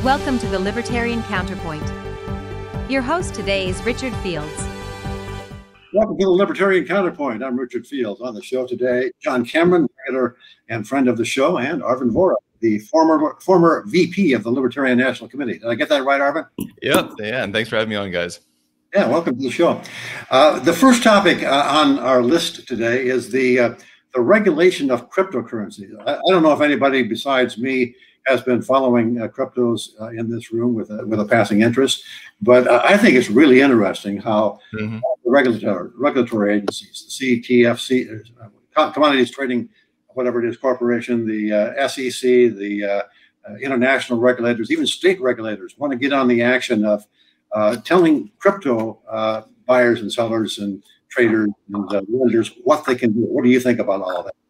Welcome to the Libertarian Counterpoint. Your host today is Richard Fields. Welcome to the Libertarian Counterpoint. I'm Richard Fields. On the show today, John Cameron, regular and friend of the show, and Arvin Vohra, the former VP of the Libertarian National Committee. Did I get that right, Arvin? Yep. Yeah, and thanks for having me on, guys. Yeah, welcome to the show. The first topic on our list today is the regulation of cryptocurrencies. I don't know if anybody besides me has been following cryptos in this room with a passing interest, but I think it's really interesting how the regulatory agencies, the CTFC, Commodities Trading, whatever it is, Corporation, the SEC, the international regulators, even state regulators want to get on the action of telling crypto buyers and sellers and traders and lenders what they can do. What do you think about all of that?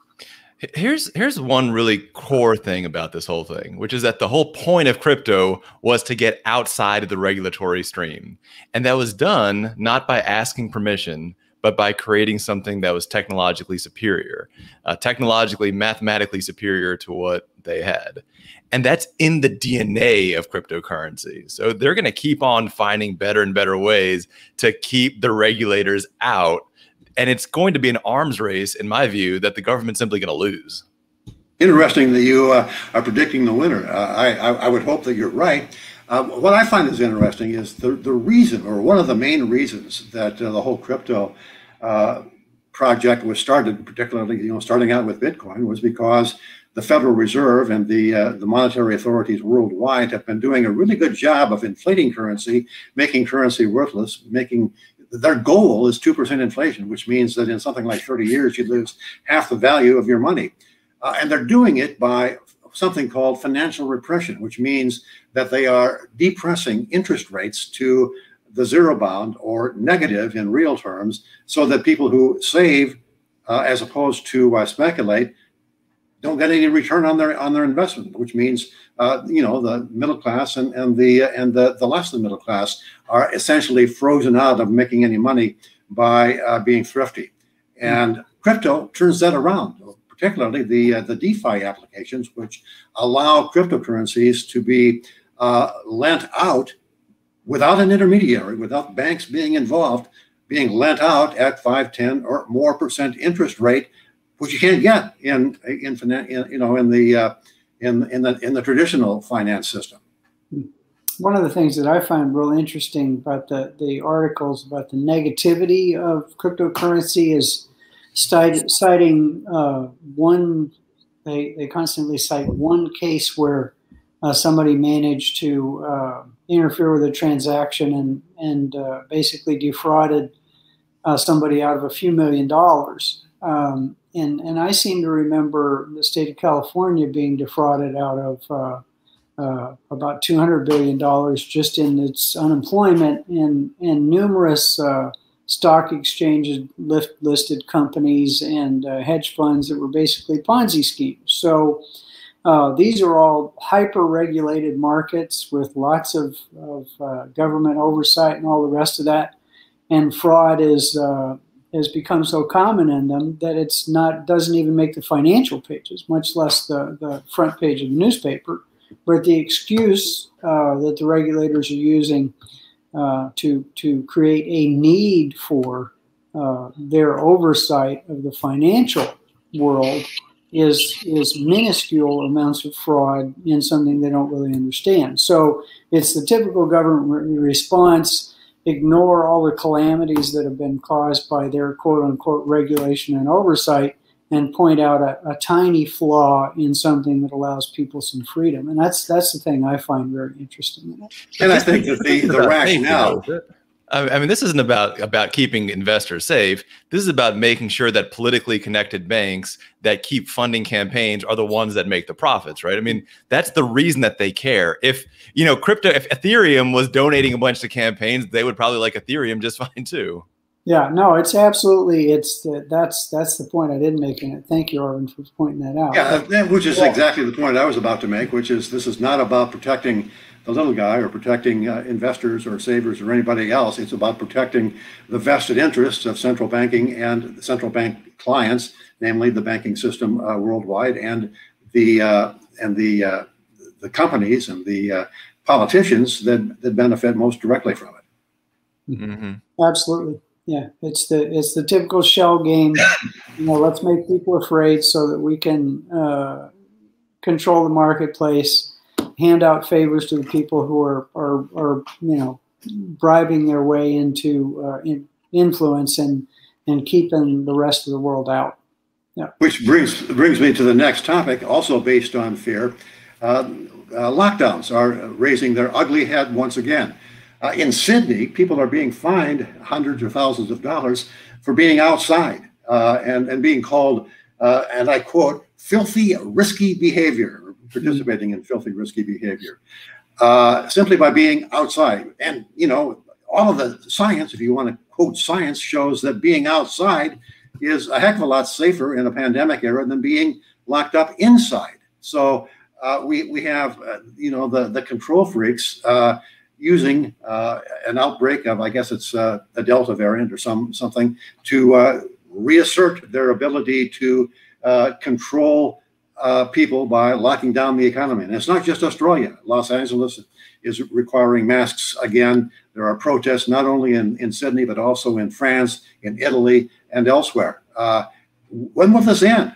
Here's one really core thing about this whole thing, which is that the whole point of crypto was to get outside of the regulatory stream. And that was done not by asking permission, but by creating something that was technologically superior, mathematically superior to what they had. And that's in the DNA of cryptocurrency. So they're going to keep on finding better and better ways to keep the regulators out. And it's going to be an arms race, in my view, that the government's simply going to lose. Interesting that you are predicting the winner. I would hope that you're right. What I find is interesting is the reason, or one of the main reasons, that the whole crypto project was started, particularly starting out with Bitcoin, was because the Federal Reserve and the monetary authorities worldwide have been doing a really good job of inflating currency, making currency worthless, their goal is 2% inflation, which means that in something like 30 years, you'd lose half the value of your money. And they're doing it by something called financial repression, which means that they are depressing interest rates to the zero bound or negative in real terms, so that people who save as opposed to speculate don't get any return on their investment, which means the middle class and the less than middle class are essentially frozen out of making any money by being thrifty. And crypto turns that around, particularly the DeFi applications, which allow cryptocurrencies to be lent out without an intermediary, without banks being involved, being lent out at 5, 10 or more % interest rate, which you can't get in the traditional finance system. One of the things that I find real interesting about the articles about the negativity of cryptocurrency is citing one. They constantly cite one case where somebody managed to interfere with a transaction and basically defrauded somebody out of a few $1 million. And I seem to remember the state of California being defrauded out of about $200 billion just in its unemployment, and numerous stock exchanges, listed companies, and hedge funds that were basically Ponzi schemes. So these are all hyper-regulated markets with lots of government oversight and all the rest of that, and fraud has become so common in them that doesn't even make the financial pages, much less the front page of the newspaper. But the excuse that the regulators are using to create a need for their oversight of the financial world is minuscule amounts of fraud in something they don't really understand. So it's the typical government response: ignore all the calamities that have been caused by their quote-unquote regulation and oversight, and point out a tiny flaw in something that allows people some freedom. And that's the thing I find very interesting in it. And I think that the rationale... I mean, this isn't about keeping investors safe. This is about making sure that politically connected banks that keep funding campaigns are the ones that make the profits, right? I mean, that's the reason that they care. If Ethereum was donating a bunch to campaigns, they would probably like Ethereum just fine too. Yeah, no, it's absolutely, that's the point I didn't make in it. Thank you, Arvin, for pointing that out. Yeah, which is exactly the point I was about to make, which is this is not about protecting the little guy or protecting investors or savers or anybody else. It's about protecting the vested interests of central banking and central bank clients, namely the banking system worldwide and the the companies and the politicians that benefit most directly from it. Mm-hmm. Absolutely. Yeah, it's the typical shell game. Let's make people afraid so that we can control the marketplace, hand out favors to the people who are bribing their way into influence and keeping the rest of the world out. Yeah. Which brings me to the next topic, also based on fear. Lockdowns are raising their ugly head once again. In Sydney, people are being fined hundreds or thousands of dollars for being outside and being called, and I quote, filthy, risky behavior, participating in filthy, risky behavior, simply by being outside. And, all of the science, if you want to quote science, shows that being outside is a heck of a lot safer in a pandemic era than being locked up inside. So we have, the control freaks using an outbreak of, I guess it's the Delta variant or something, to reassert their ability to control people by locking down the economy. And it's not just Australia. Los Angeles is requiring masks again. There are protests not only in Sydney, but also in France, in Italy, and elsewhere. When will this end?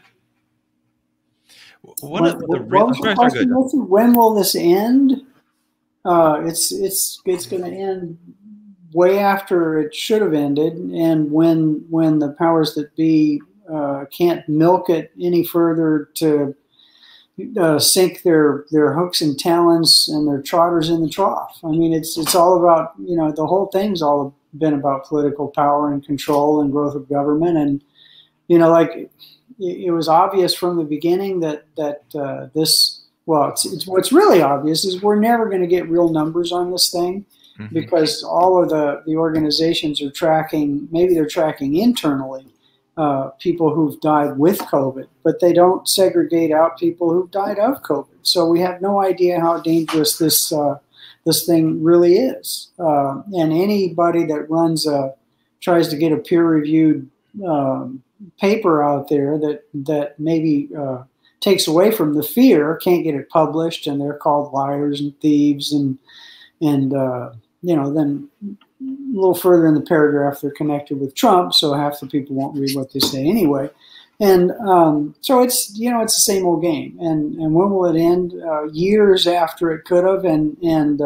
When will this end? It's going to end way after it should have ended, and when the powers that be can't milk it any further to sink their hooks and talons and their trotters in the trough. I mean, it's all about, the whole thing's all been about political power and control and growth of government. And, it was obvious from the beginning that what's really obvious is we're never going to get real numbers on this thing, mm-hmm. because all of the organizations are tracking, maybe they're tracking internally, people who've died with COVID, but they don't segregate out people who've died of COVID. So we have no idea how dangerous this thing really is. And anybody that tries to get a peer-reviewed paper out there that maybe takes away from the fear can't get it published, and they're called liars and thieves, and then a little further in the paragraph, they're connected with Trump, so half the people won't read what they say anyway. And so it's the same old game. And when will it end? Years after it could have. And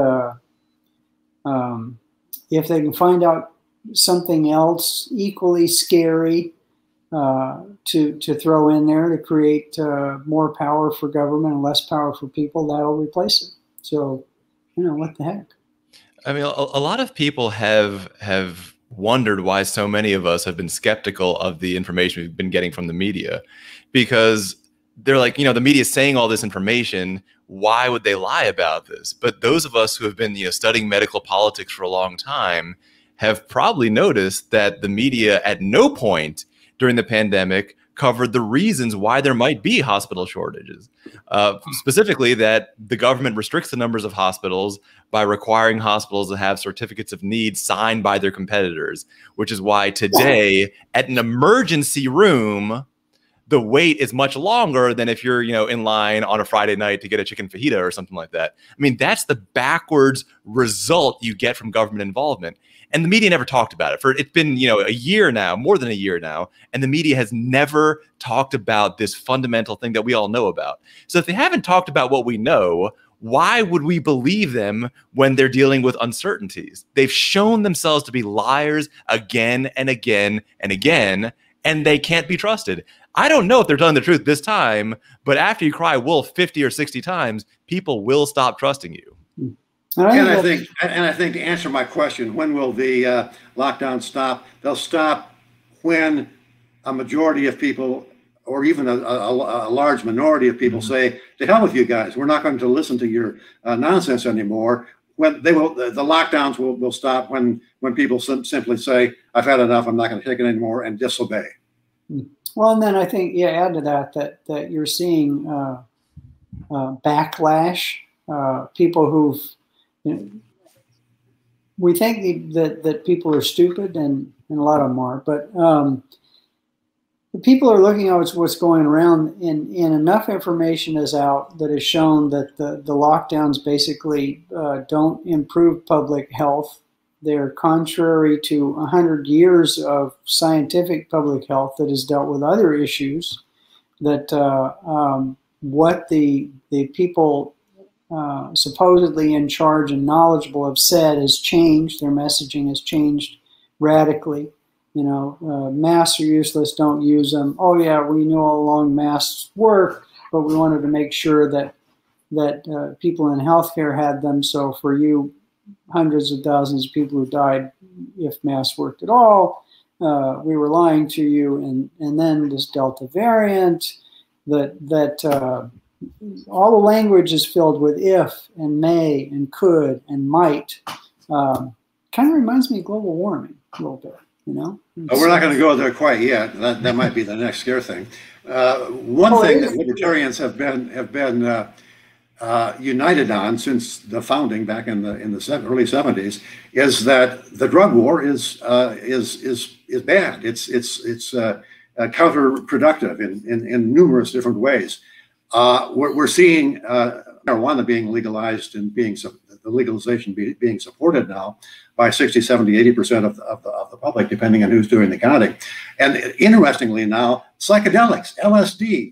if they can find out something else equally scary to throw in there to create more power for government and less power for people, that'll replace it. So, what the heck? I mean, a lot of people have wondered why so many of us have been skeptical of the information we've been getting from the media, because they're like, the media is saying all this information. Why would they lie about this? But those of us who have been, studying medical politics for a long time have probably noticed that the media at no point during the pandemic covered the reasons why there might be hospital shortages. Specifically, that the government restricts the numbers of hospitals by requiring hospitals to have certificates of need signed by their competitors, which is why today at an emergency room, the wait is much longer than if you're, in line on a Friday night to get a chicken fajita or something like that. I mean, that's the backwards result you get from government involvement. And the media never talked about it. It's been, a year now, more than a year now, and the media has never talked about this fundamental thing that we all know about. So if they haven't talked about what we know, why would we believe them when they're dealing with uncertainties? They've shown themselves to be liars again and again and again, and they can't be trusted. I don't know if they're telling the truth this time, but after you cry wolf 50 or 60 times, people will stop trusting you. And I think to answer my question, when will the lockdown stop? They'll stop when a majority of people, or even a large minority of people, say, "To hell with you guys! We're not going to listen to your nonsense anymore." When the lockdowns will stop when people simply say, "I've had enough. I'm not going to take it anymore," and disobey. Well, and then I think, add to that you're seeing backlash. People who've we think that people are stupid, and a lot of them are, but people are looking at what's going around, and enough information is out that has shown that the lockdowns basically don't improve public health. They're contrary to 100 years of scientific public health that has dealt with other issues. That what the people supposedly in charge and knowledgeable have said has changed. Their messaging has changed radically. You know, masks are useless, don't use them. Oh yeah, we knew all along masks work, but we wanted to make sure that people in healthcare had them. So for you, hundreds of thousands of people who died, if masks worked at all, we were lying to you. And then this Delta variant, that all the language is filled with if and may and could and might. Kind of reminds me of global warming a little bit. You know? We're not going to go there quite yet. That might be the next scare thing. One thing that libertarians have been united on since the founding back in the early 70s is that the drug war is bad. It's counterproductive in numerous different ways. We're seeing marijuana being legalized and the legalization being supported now by 60, 70, 80% of the public, depending on who's doing the counting. And interestingly now, psychedelics, LSD,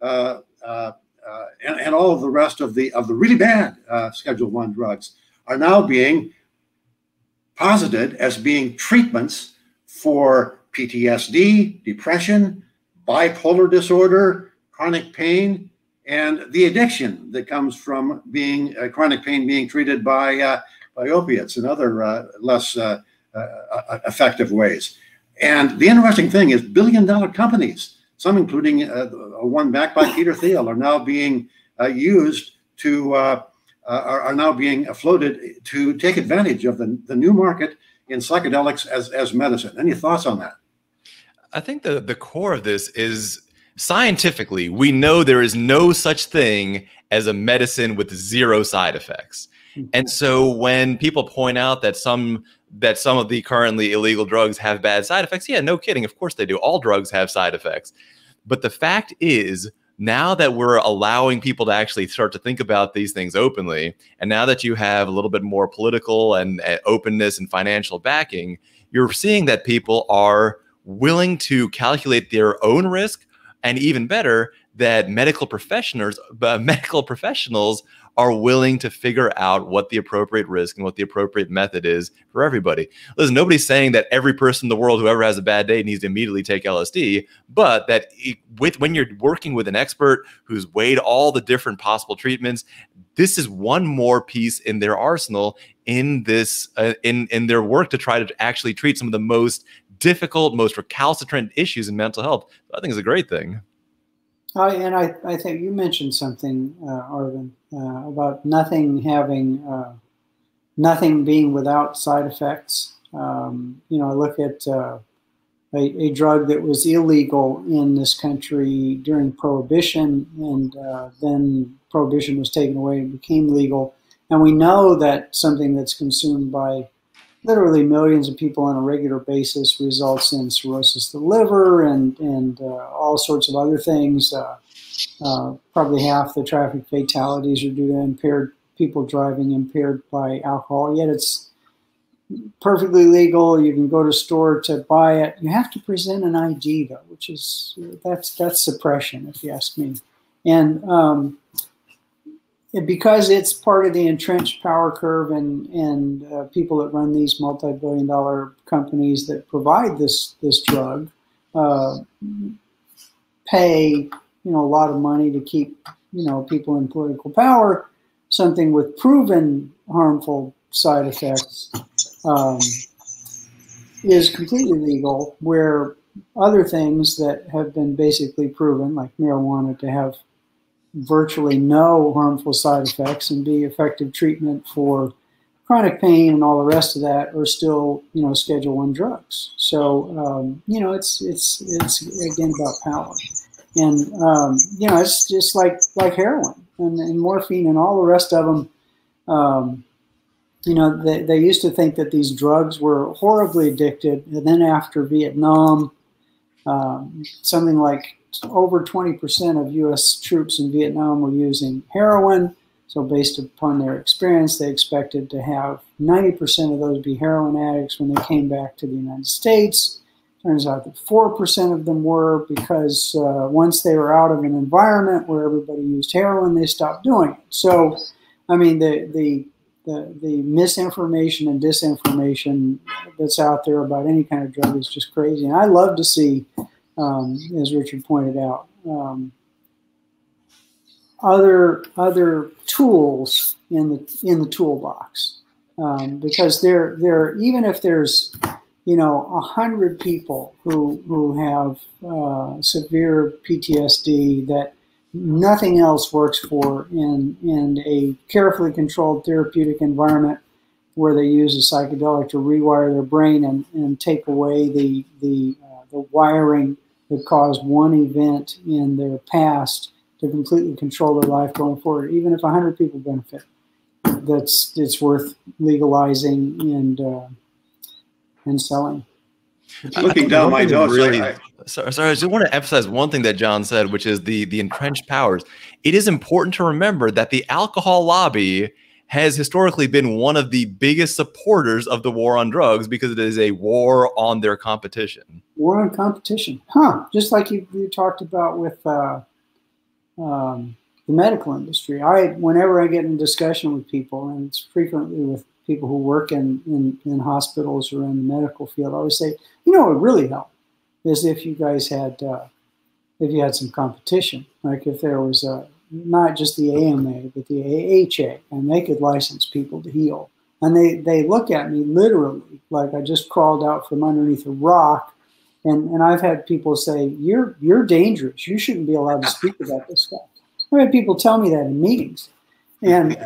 and all of the rest of the really bad Schedule I drugs are now being posited as being treatments for PTSD, depression, bipolar disorder, chronic pain, and the addiction that comes from being chronic pain being treated by opiates and other less effective ways. And the interesting thing is billion-dollar companies, some including one backed by Peter Theil, are now being used to, are now being floated to take advantage of the new market in psychedelics as medicine. Any thoughts on that? I think the core of this is scientifically, we know there is no such thing as a medicine with zero side effects. And so when people point out that some of the currently illegal drugs have bad side effects, yeah, no kidding, of course they do. All drugs have side effects. But the fact is, now that we're allowing people to actually start to think about these things openly, and now that you have a little bit more political and openness and financial backing, you're seeing that people are willing to calculate their own risk, and even better, that medical professionals are willing to figure out what the appropriate risk and what the appropriate method is for everybody. Listen, nobody's saying that every person in the world who ever has a bad day needs to immediately take LSD, but that when you're working with an expert who's weighed all the different possible treatments, this is one more piece in their arsenal in this in their work to try to actually treat some of the most difficult, most recalcitrant issues in mental health. I think it's a great thing. I think you mentioned something, Arvin, about nothing being without side effects. You know, I look at a drug that was illegal in this country during Prohibition, and then Prohibition was taken away and became legal. And we know that something that's consumed by literally millions of people on a regular basis results in cirrhosis of the liver and all sorts of other things. Probably half the traffic fatalities are due to impaired people driving impaired by alcohol. Yet it's perfectly legal. You can go to a store to buy it. You have to present an ID though, which is that's suppression, if you ask me. And because it's part of the entrenched power curve and people that run these multi-billion-dollar companies that provide this drug pay a lot of money to keep people in political power. Something with proven harmful side effects is completely legal, where other things that have been basically proven, like marijuana, to have virtually no harmful side effects and be effective treatment for chronic pain and all the rest of that, are still Schedule I drugs. So it's again about power, and it's just like heroin and morphine and all the rest of them. They used to think that these drugs were horribly addictive, and then after Vietnam, Something like over 20% of U.S. troops in Vietnam were using heroin. So based upon their experience, they expected to have 90% of those be heroin addicts when they came back to the United States. Turns out that 4% of them were, because once they were out of an environment where everybody used heroin, they stopped doing it. So, I mean, the misinformation and disinformation that's out there about any kind of drug is just crazy. And I love to see, as Richard pointed out, other tools in the toolbox, because they're even if there's 100 people who have severe PTSD that nothing else works for in a carefully controlled therapeutic environment where they use a psychedelic to rewire their brain and take away the wiring that caused one event in their past to completely control their life going forward. Even if 100 people benefit, it's worth legalizing and selling. Looking down my notes, sorry, I just want to emphasize one thing that John said, which is the entrenched powers. It is important to remember that the alcohol lobby has historically been one of the biggest supporters of the war on drugs, because it is a war on their competition. War on competition, huh? Just like you talked about with the medical industry. Whenever I get in discussion with people, and it's frequently with people who work in hospitals or in the medical field, I always say, it would really help is if you guys had some competition. Like if there was not just the AMA, but the AHA, and they could license people to heal. And they look at me literally like I just crawled out from underneath a rock. And I've had people say, you're dangerous. You shouldn't be allowed to speak about this stuff. I've had people tell me that in meetings. And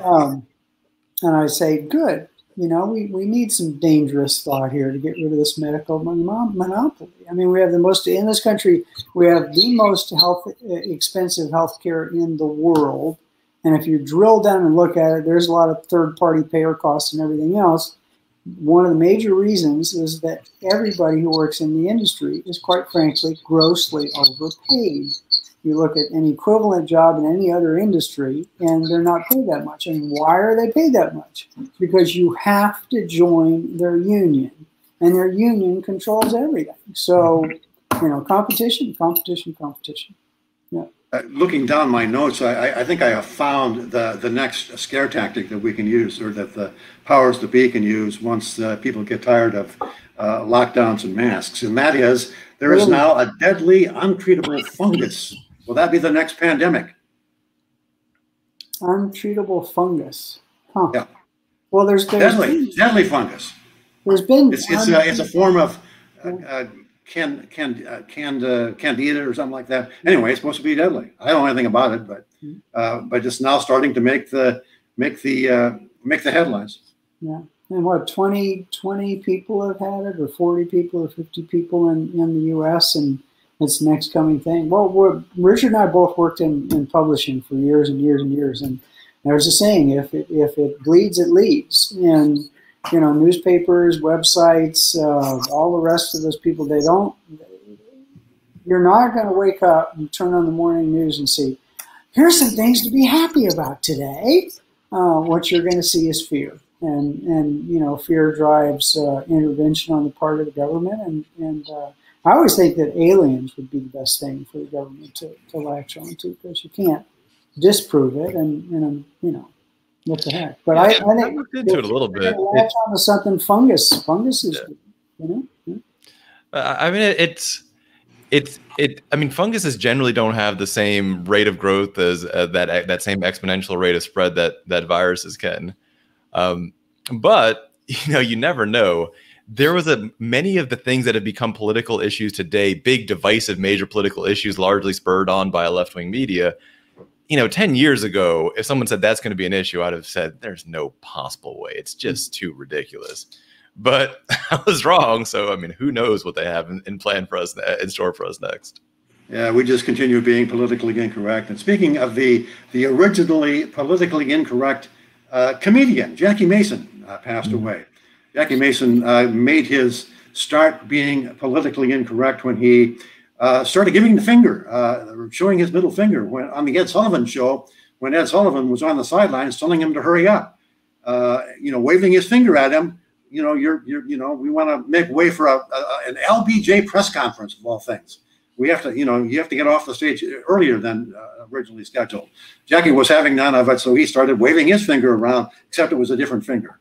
I say, good. We need some dangerous thought here to get rid of this medical monopoly. I mean, in this country, we have the most expensive healthcare in the world. And if you drill down and look at it, there's a lot of third-party payer costs and everything else. One of the major reasons is that everybody who works in the industry is, quite frankly, grossly overpaid. You look at an equivalent job in any other industry, and they're not paid that much. And why are they paid that much? Because you have to join their union, and their union controls everything. So, competition. Yeah. Looking down my notes, I think I have found the next scare tactic that we can use, or that the powers that be can use once people get tired of lockdowns and masks. And that is, there is now a deadly, untreatable fungus. Will that be the next pandemic? Untreatable fungus. Huh. Yeah. Well, there's deadly fungus. There's been it's a form of candida or something like that. Anyway, it's supposed to be deadly. I don't know anything about it, but it's now starting to make the headlines. Yeah. And what, 20 people have had it, or 40 people, or 50 people in the U.S., and it's the next coming thing. Well, Richard and I both worked in publishing for years and years and years, and there's a saying: if it bleeds, it leads. And newspapers, websites, all the rest of those people, you're not going to wake up and turn on the morning news and see, here's some things to be happy about today. What you're going to see is fear. And fear drives intervention on the part of the government. And I always think that aliens would be the best thing for the government to latch on to, because you can't disprove it. And what the heck? But I think looked into it a little bit. Latch on to something fungus. Fungus is, I mean, funguses generally don't have the same rate of growth as that same exponential rate of spread that viruses can. But you never know. There was many of the things that have become political issues today, big divisive major political issues, largely spurred on by a left-wing media. 10 years ago, if someone said that's going to be an issue, I'd have said there's no possible way. It's just too ridiculous. But I was wrong. So, I mean, who knows what they have in plan for us, in store for us next. Yeah, we just continue being politically incorrect. And speaking of the originally politically incorrect comedian, Jackie Mason passed away. Jackie Mason made his start being politically incorrect when he started giving the finger, showing his middle finger when on the Ed Sullivan show, when Ed Sullivan was on the sidelines telling him to hurry up, waving his finger at him. We want to make way for an LBJ press conference of all things. We have to, you have to get off the stage earlier than originally scheduled. Jackie was having none of it, so he started waving his finger around, except it was a different finger.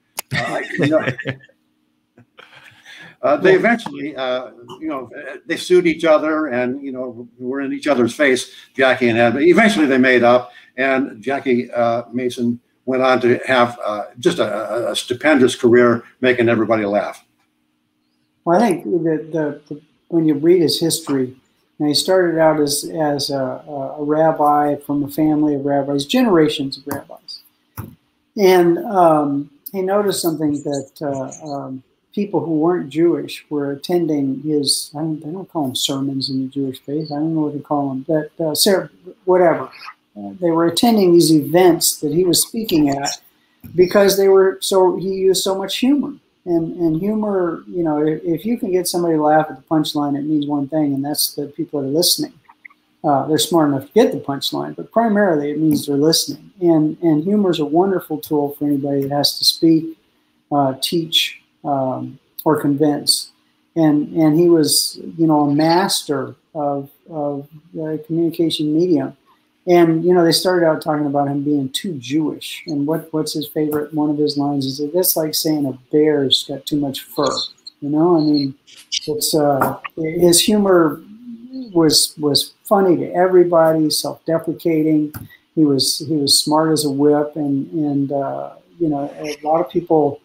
They eventually, they sued each other, and were in each other's face, Jackie and Ed. But eventually, they made up, and Jackie Mason went on to have just a stupendous career, making everybody laugh. Well, I think when you read his history, he started out as a rabbi from a family of rabbis, generations of rabbis, and he noticed something that people who weren't Jewish were attending his, they don't call them sermons in the Jewish faith, I don't know what to call them, but whatever. They were attending these events that he was speaking at because he used so much humor. And humor, if you can get somebody to laugh at the punchline, it means one thing, and that's that people are listening. They're smart enough to get the punchline, but primarily it means they're listening. And humor is a wonderful tool for anybody that has to speak, teach, or convince. And he was, a master of the communication medium. And, they started out talking about him being too Jewish. And what's his favorite? One of his lines is that that's like saying a bear's got too much fur. It's his humor was funny to everybody, self-deprecating. He was smart as a whip, and a lot of people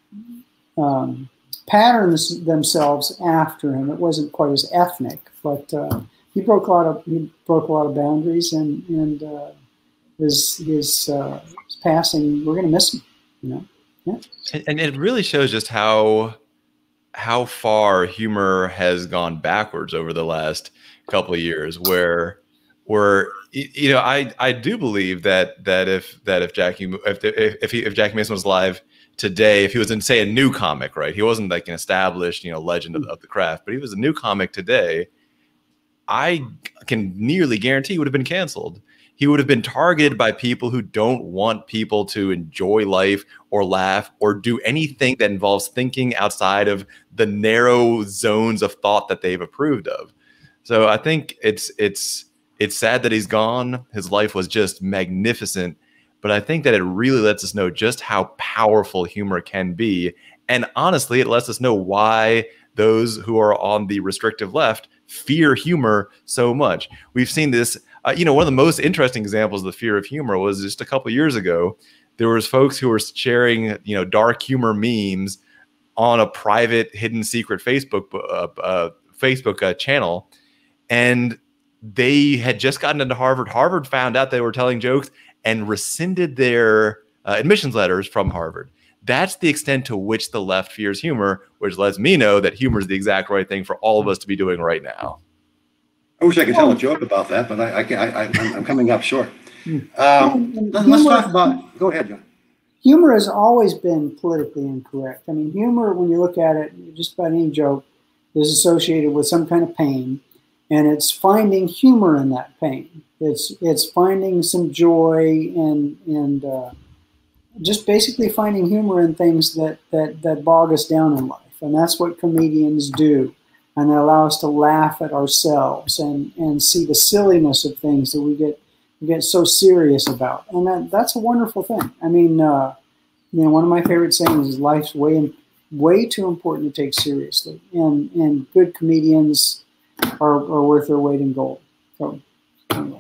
patterned themselves after him. It wasn't quite as ethnic, but he broke a lot of boundaries, and his passing, we're going to miss him. Yeah. And it really shows just how far humor has gone backwards over the last couple of years. Where I do believe that if Jackie Mason was alive today, if he was in, say, a new comic, right? He wasn't like an established legend of the craft, but he was a new comic today, I can nearly guarantee he would have been canceled. He would have been targeted by people who don't want people to enjoy life or laugh or do anything that involves thinking outside of the narrow zones of thought that they've approved of. So I think it's sad that he's gone. His life was just magnificent, but I think that it really lets us know just how powerful humor can be. And honestly, it lets us know why those who are on the restrictive left fear humor so much. We've seen this, one of the most interesting examples of the fear of humor was just a couple of years ago. There was folks who were sharing, dark humor memes on a private, hidden, secret Facebook channel, and they had just gotten into Harvard. Harvard found out they were telling jokes and rescinded their admissions letters from Harvard. That's the extent to which the left fears humor, which lets me know that humor is the exact right thing for all of us to be doing right now. I wish I could tell a joke about that, but I'm coming up short. Let's talk about. Go ahead, John. Humor has always been politically incorrect. Humor, when you look at it, just about any joke is associated with some kind of pain, and it's finding humor in that pain. It's finding some joy and just basically finding humor in things that bog us down in life. And that's what comedians do. And they allow us to laugh at ourselves and see the silliness of things that we get so serious about. And that's a wonderful thing. One of my favorite sayings is life's way too important to take seriously. And good comedians are worth their weight in gold. So, anyway.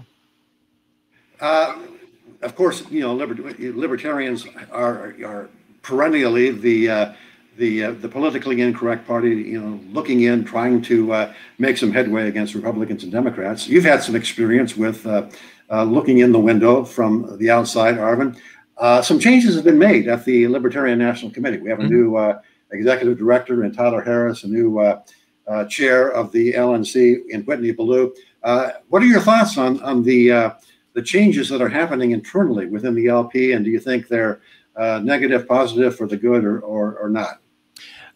Of course, libertarians are perennially the politically incorrect party. Looking in, trying to make some headway against Republicans and Democrats. You've had some experience with looking in the window from the outside, Arvin. Some changes have been made at the Libertarian National Committee. We have a new executive director in Tyler Harris, a new chair of the LNC in Whitney, Bilyeu. What are your thoughts on the changes that are happening internally within the LP, and do you think they're negative, positive, for the good, or not?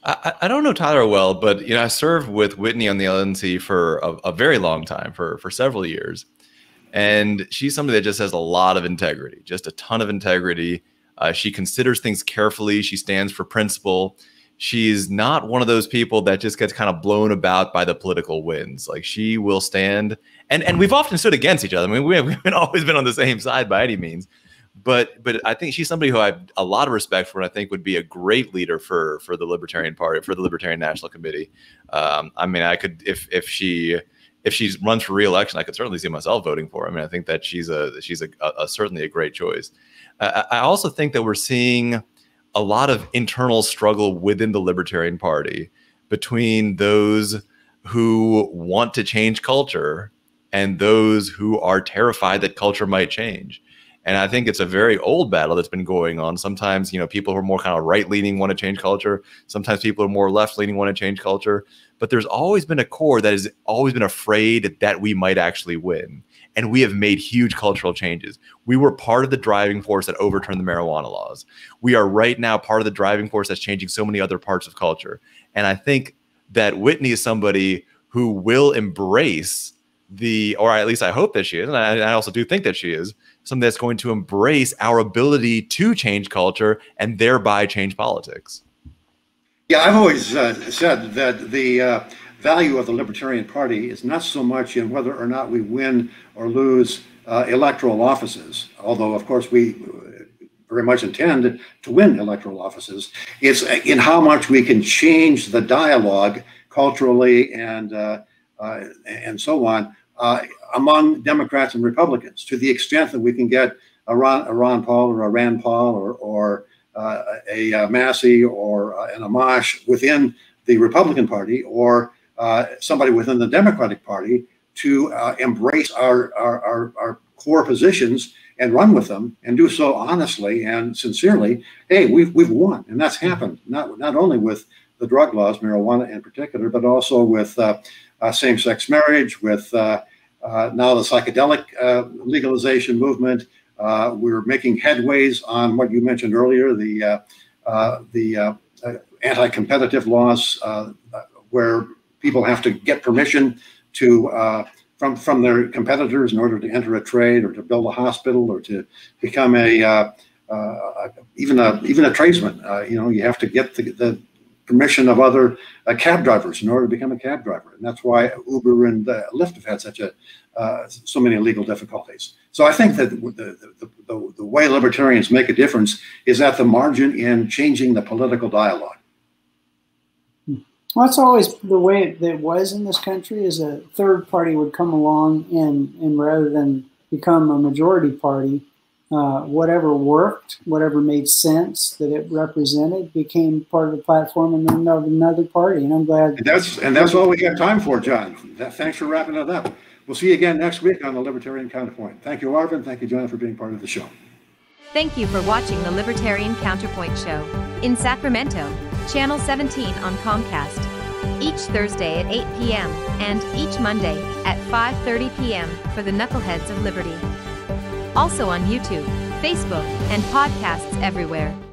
I don't know Tyler well, but you know, I served with Whitney on the LNC for a very long time, for several years, and she's somebody that just has a lot of integrity, just a ton of integrity. She considers things carefully. She stands for principle. She's not one of those people that just gets kind of blown about by the political winds. Like, she will stand, and we've often stood against each other. I mean, we haven't always been on the same side by any means. But I think she's somebody who I have a lot of respect for, and I think would be a great leader for the Libertarian Party, for the Libertarian National Committee. I mean, I could, if she runs for re-election, I could certainly see myself voting for her. I mean, I think that she's certainly a great choice. I also think that we're seeing a lot of internal struggle within the Libertarian Party between those who want to change culture and those who are terrified that culture might change. And I think it's a very old battle that's been going on. Sometimes, you know, people who are more kind of right-leaning want to change culture. Sometimes people who are more left-leaning want to change culture. But there's always been a core that has always been afraid that we might actually win. And we have made huge cultural changes. We were part of the driving force that overturned the marijuana laws. We are right now part of the driving force that's changing so many other parts of culture. And I think that Whitney is somebody who will embrace or at least I hope that she is, and I also do think that she is, something that's going to embrace our ability to change culture and thereby change politics. Yeah, I've always said that the value of the Libertarian Party is not so much in whether or not we win or lose electoral offices, although, of course, we very much intend to win electoral offices. It's in how much we can change the dialogue culturally and so on among Democrats and Republicans, to the extent that we can get a Ron Paul or a Rand Paul or a Massey or an Amash within the Republican Party, or somebody within the Democratic Party, to embrace our core positions and run with them, and do so honestly and sincerely. Hey, we've won, and that's happened not only with the drug laws, marijuana in particular, but also with same-sex marriage, with now the psychedelic legalization movement. We're making headways on what you mentioned earlier, the anti-competitive laws, where people have to get permission to from their competitors in order to enter a trade or to build a hospital or to become even a tradesman. You know, you have to get the permission of other cab drivers in order to become a cab driver, and that's why Uber and Lyft have had so many legal difficulties. So I think that the way libertarians make a difference is at the margin in changing the political dialogue. Well, that's always the way it was in this country, is a third party would come along and rather than become a majority party, whatever worked, whatever made sense that it represented, became part of the platform and then of another party. And I'm glad. And that's all we have time for, John. Thanks for wrapping it up. We'll see you again next week on the Libertarian Counterpoint. Thank you, Arvin. Thank you, John, for being part of the show. Thank you for watching the Libertarian Counterpoint Show in Sacramento, Channel 17 on Comcast, each Thursday at 8 p.m. and each Monday at 5:30 p.m. for the Knuckleheads of Liberty. Also on YouTube, Facebook, and podcasts everywhere.